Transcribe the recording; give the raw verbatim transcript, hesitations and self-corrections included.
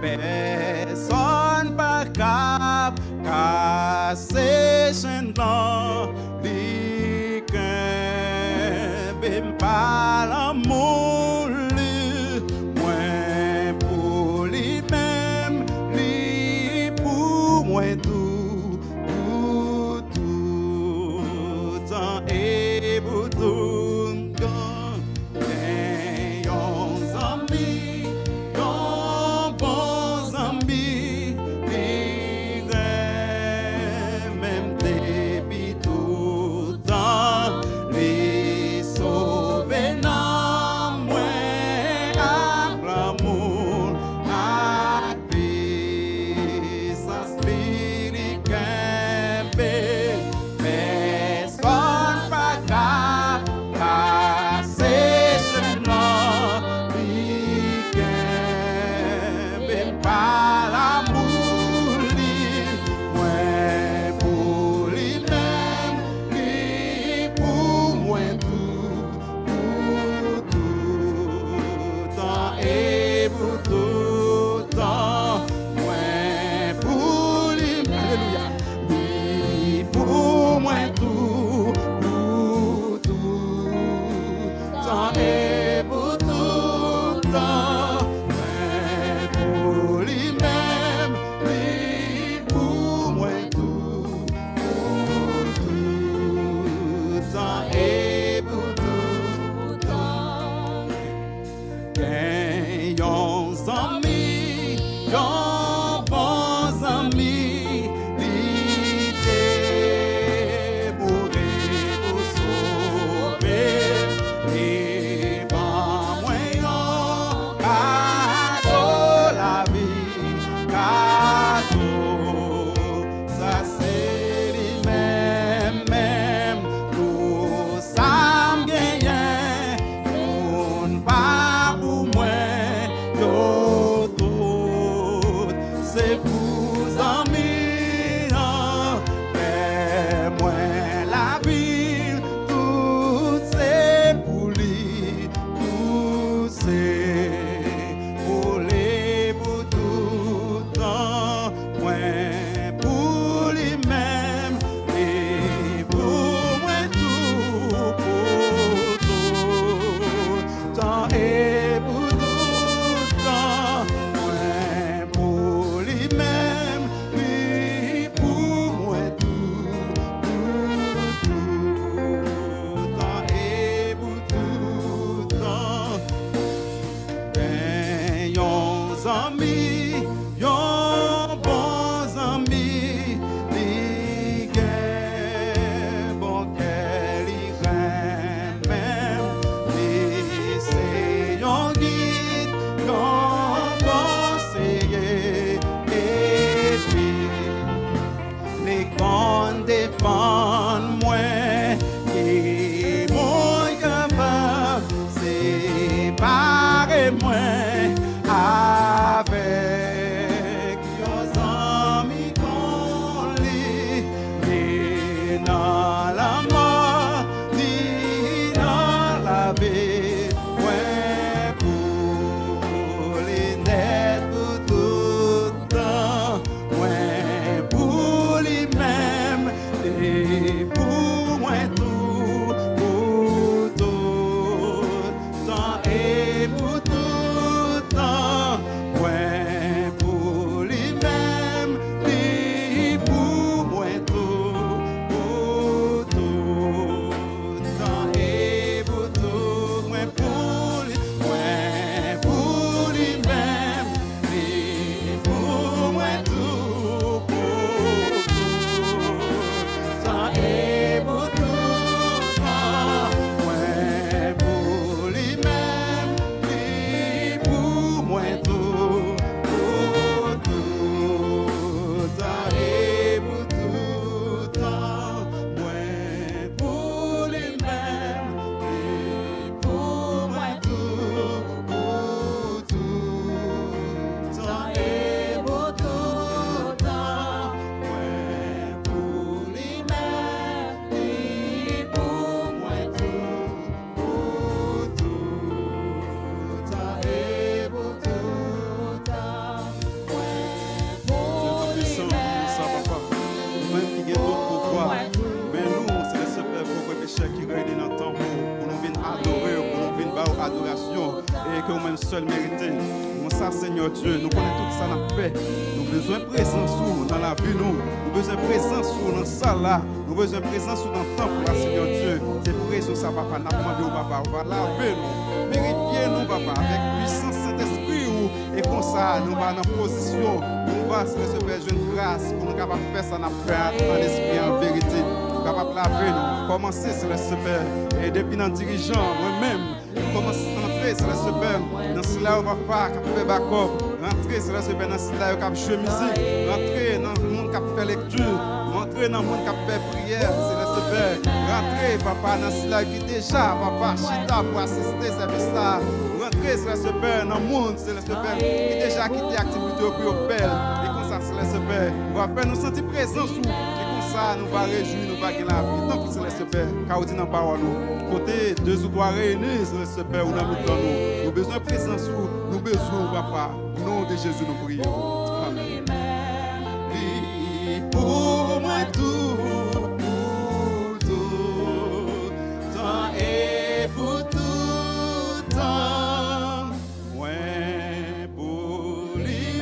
personne pas cap casser chaîne blanc li qu'un pas l'amour moi pour lui même lui pour moi tout tout tout temps et pour tout temps ben yon zami yon bon zami li même depuis tout temps li sauver nan moi ak l'amour ak puissance li kembe personne pas cap casser chemin li kembe pas l'amour li moi pour lui même li pour moi tout tout tout temps et pour tout temps moi pour lui alléluia lui pour moi tout tout tout temps et pour tout temps moi pour lui même lui pour moi tout tout tout temps et pour tout temps gen yon zami yon bon zami li te mouri pour sauver et l'adoration et que nous-mêmes seuls méritons. Mon ça, Seigneur Dieu, nous connaissons tout ça dans la paix. Nous avons besoin de présence dans la vie, nous. Nous avons besoin de présence dans la salle là. Nous avons besoin de présence dans le temple là, Seigneur Dieu. C'est pour raison ça, papa. Nous avons demandé au papa, on va laver nous. Vérifier nous, papa, avec puissance Saint-Esprit. Et comme ça, nous allons en position. Nous allons se faire une grâce pour nous capables de faire ça dans en esprit, en vérité. Nous capable de laver nous. Commencer, c'est le Père. Et depuis nos dirigeants, moi-même, commencer à entrer, c'est le Père. Dans cela, on va pas faire backup. Rentrer, c'est le Père. Dans cela, on va jouer musique. Rentrer dans le monde qui fait lecture. Rentrer dans le monde qui fait prière, c'est le Père. Rentrer, papa, dans cela qui déjà, papa, chita pour assister à service là. Rentrer, c'est le Père. Dans le monde, c'est le Père. Qui déjà quitté l'activité au plus au Père. Et comme ça, c'est le Père. On va faire nous sentir présents sous. Ça, nous va réjouir, nous va gagner la vie. Tant que c'est le Père, car on dit dans la parole, côté deux ou trois réunis, c'est le Père, on a mis dans nous. Nous avons besoin de présence, nous avons besoin, papa. Au nom de Jésus, nous prions. Amen. Pour moi, tout, pour tout, temps et pour tout temps, ouais, pour lui.